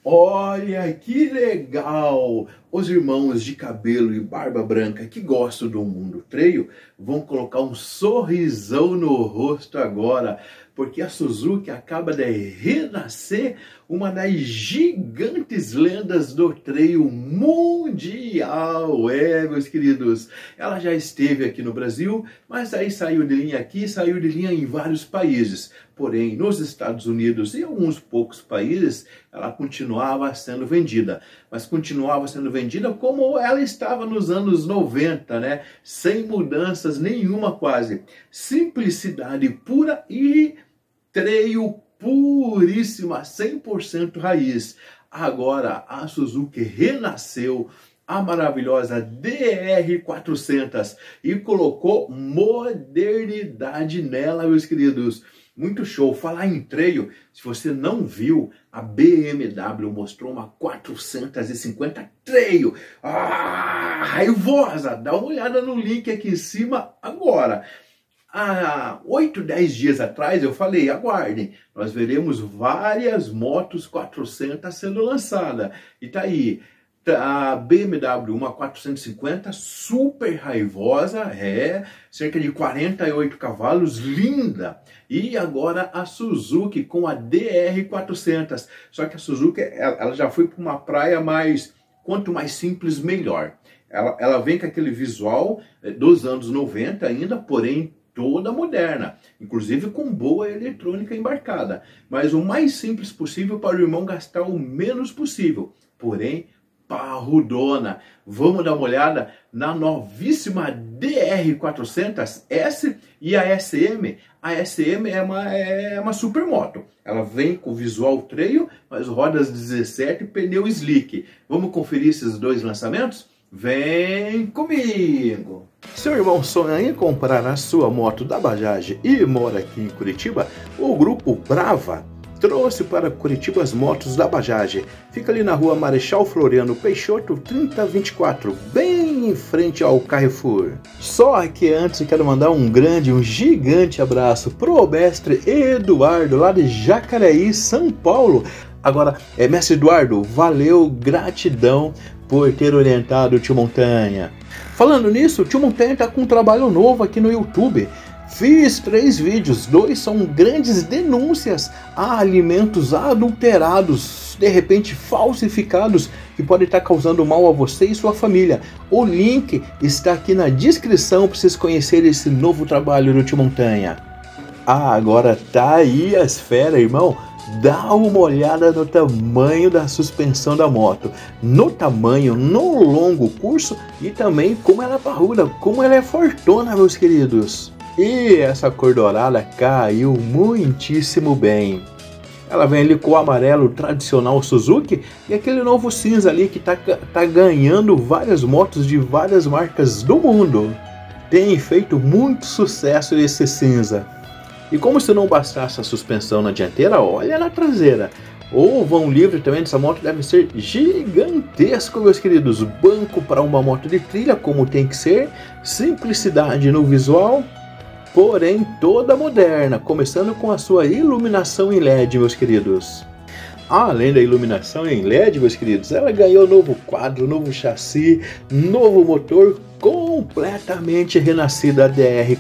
Olha que legal! Os irmãos de cabelo e barba branca que gostam do mundo treio vão colocar um sorrisão no rosto agora, porque a Suzuki acaba de renascer uma das gigantes lendas do treio mundial. Meus queridos, ela já esteve aqui no Brasil, mas aí saiu de linha aqui, saiu de linha em vários países. Porém, nos Estados Unidos e alguns poucos países, ela continuava sendo vendida. Mas continuava sendo vendida como ela estava nos anos 90, né? Sem mudanças nenhuma quase. Simplicidade pura e treio puríssima, 100% raiz. Agora a Suzuki renasceu, a maravilhosa DR400, e colocou modernidade nela, meus queridos. Muito show. Falar em treio, se você não viu, a BMW mostrou uma 450 treio. Raivosa! Dá uma olhada no link aqui em cima agora. Há 8, 10 dias atrás eu falei, aguardem, nós veremos várias motos 400 sendo lançadas. E tá aí, a BMW, uma 450, super raivosa, cerca de 48 cavalos, linda. E agora a Suzuki com a DR400. Só que a Suzuki, ela já foi para uma praia mais, quanto mais simples, melhor. Ela vem com aquele visual dos anos 90 ainda, porém toda moderna, inclusive com boa eletrônica embarcada. Mas o mais simples possível para o irmão gastar o menos possível. Porém, parrudona. Vamos dar uma olhada na novíssima DR400S e a SM. A SM é uma supermoto. Ela vem com visual treio, mas rodas 17 e pneu slick. Vamos conferir esses dois lançamentos? Vem comigo! Seu irmão sonha em comprar a sua moto da Bajaj e mora aqui em Curitiba? O grupo Brava trouxe para Curitiba as motos da Bajaj. Fica ali na rua Marechal Floriano Peixoto 3024, bem em frente ao Carrefour. Só que antes eu quero mandar um gigante abraço pro mestre Eduardo, lá de Jacareí, São Paulo. Agora, mestre Eduardo, valeu, gratidão por ter orientado o Tio Montanha. Falando nisso, o Tio Montanha está com um trabalho novo aqui no YouTube. Fiz 3 vídeos, 2 são grandes denúncias a alimentos adulterados, de repente falsificados, que podem estar causando mal a você e sua família. O link está aqui na descrição para vocês conhecerem esse novo trabalho do Tio Montanha. Agora tá aí as feras, irmão. Dá uma olhada no tamanho da suspensão da moto, no tamanho, no longo curso e também como ela é parruda, como ela é fortuna, meus queridos. E essa cor dourada caiu muitíssimo bem. Ela vem ali com o amarelo tradicional Suzuki e aquele novo cinza ali que tá ganhando várias motos de várias marcas do mundo. Tem feito muito sucesso esse cinza. E como se não bastasse a suspensão na dianteira, olha na traseira. O vão livre também dessa moto deve ser gigantesco, meus queridos. Banco para uma moto de trilha, como tem que ser. Simplicidade no visual, porém toda moderna, começando com a sua iluminação em LED, meus queridos. Além da iluminação em LED, meus queridos, ela ganhou novo quadro, novo chassi, novo motor, completamente renascida a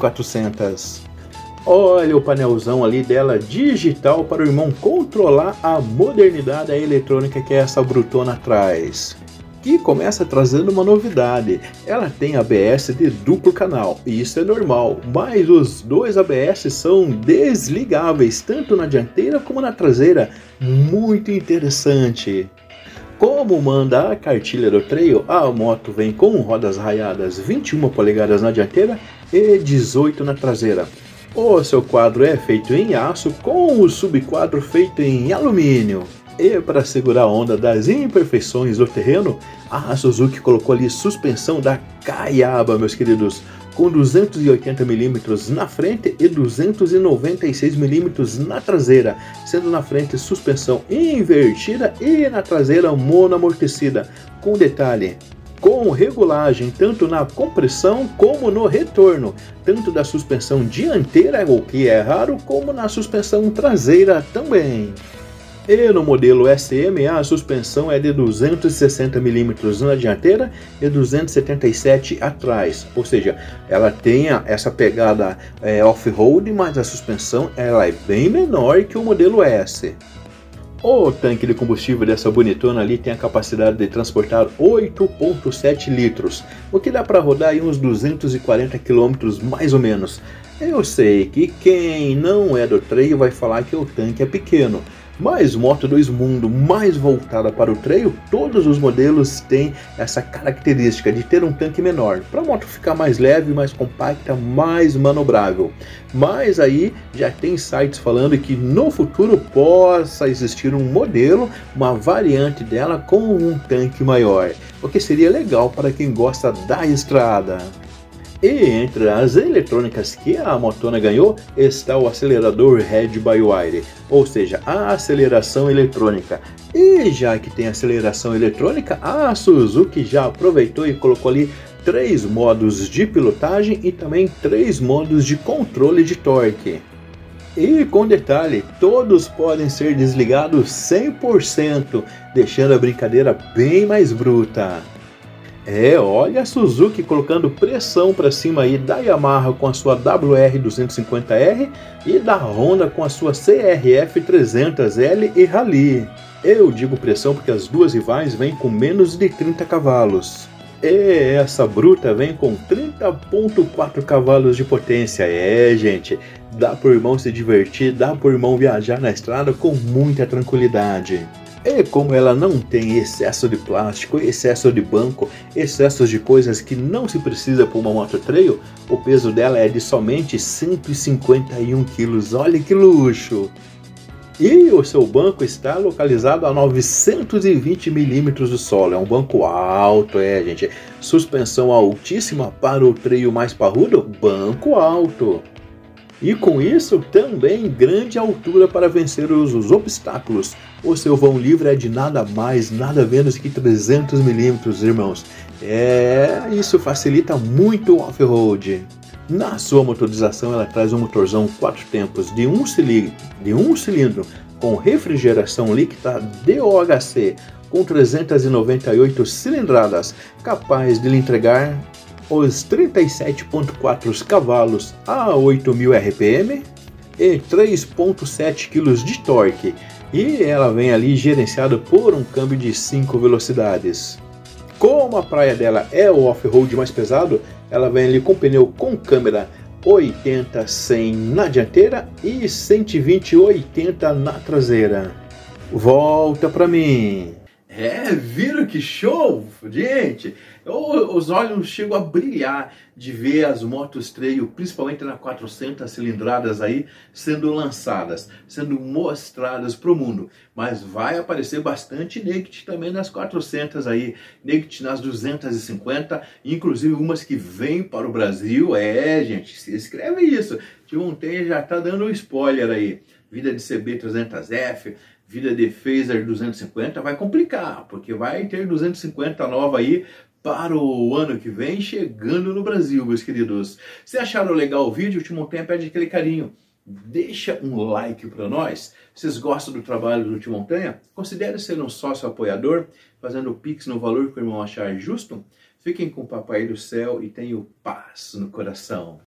DR400. Olha o painelzão ali dela digital para o irmão controlar a modernidade da eletrônica que essa brutona traz. Que começa trazendo uma novidade. Ela tem ABS de duplo canal, e isso é normal, mas os dois ABS são desligáveis, tanto na dianteira como na traseira. Muito interessante. Como manda a cartilha do treio, a moto vem com rodas raiadas 21 polegadas na dianteira e 18 na traseira. O seu quadro é feito em aço, com o subquadro feito em alumínio. E para segurar a onda das imperfeições do terreno, a Suzuki colocou ali suspensão da Caiaba, meus queridos, com 280 mm na frente e 296 mm na traseira, sendo na frente suspensão invertida e na traseira monoamortecida, com detalhe, com regulagem tanto na compressão como no retorno, tanto da suspensão dianteira, o que é raro, como na suspensão traseira também. E no modelo SM, a suspensão é de 260 mm na dianteira e 277 atrás. Ou seja, ela tem essa pegada off-road, mas a suspensão ela é bem menor que o modelo S. O tanque de combustível dessa bonitona ali tem a capacidade de transportar 8,7 litros, o que dá para rodar aí uns 240 km mais ou menos. Eu sei que quem não é do trail vai falar que o tanque é pequeno, mas Moto 2 Mundo mais voltada para o trail, todos os modelos têm essa característica de ter um tanque menor, para a moto ficar mais leve, mais compacta, mais manobrável. Mas aí já tem sites falando que no futuro possa existir um modelo, uma variante dela com um tanque maior, o que seria legal para quem gosta da estrada. E entre as eletrônicas que a motona ganhou está o acelerador Head-by-Wire, ou seja, a aceleração eletrônica. E já que tem aceleração eletrônica, a Suzuki já aproveitou e colocou ali 3 modos de pilotagem e também 3 modos de controle de torque. E com detalhe, todos podem ser desligados 100%, deixando a brincadeira bem mais bruta. Olha a Suzuki colocando pressão para cima aí da Yamaha com a sua WR250R e da Honda com a sua CRF300L e Rally. Eu digo pressão porque as duas rivais vêm com menos de 30 cavalos. E essa bruta vem com 30,4 cavalos de potência. Gente, dá pro irmão se divertir, dá pro irmão viajar na estrada com muita tranquilidade. E como ela não tem excesso de plástico, excesso de banco, excessos de coisas que não se precisa para uma moto trail, o peso dela é de somente 151 kg. Olha que luxo! E o seu banco está localizado a 920 mm do solo. É um banco alto, gente. Suspensão altíssima para o trail mais parrudo, banco alto. E com isso, também grande altura para vencer os obstáculos. O seu vão livre é de nada mais, nada menos que 300 mm, irmãos. Isso facilita muito o off-road. Na sua motorização, ela traz um motorzão 4 tempos de um cilindro com refrigeração líquida DOHC com 398 cilindradas, capaz de lhe entregar os 37,4 cavalos a 8.000 RPM e 3,7 kg de torque. E ela vem ali gerenciada por um câmbio de 5 velocidades. Como a praia dela é o off-road mais pesado, ela vem ali com pneu com câmera 80/100 na dianteira e 120/80 na traseira. Volta pra mim! Viram que show, gente? Os olhos chegam a brilhar de ver as motos trail, principalmente na 400 cilindradas aí, sendo lançadas, sendo mostradas para o mundo. Mas vai aparecer bastante Naked também nas 400 aí, Naked nas 250, inclusive umas que vêm para o Brasil. Gente, se escreve isso. T-Montanha já está dando um spoiler aí. Vida de CB300F, vida de Phaser 250 vai complicar, porque vai ter 250 nova aí para o ano que vem, chegando no Brasil, meus queridos. Se acharam legal o vídeo, o T-Montanha pede aquele carinho. Deixa um like para nós. Vocês gostam do trabalho do T-Montanha? Considere ser um sócio apoiador, fazendo o Pix no valor que o irmão achar justo. Fiquem com o Papai do Céu e tenham paz no coração.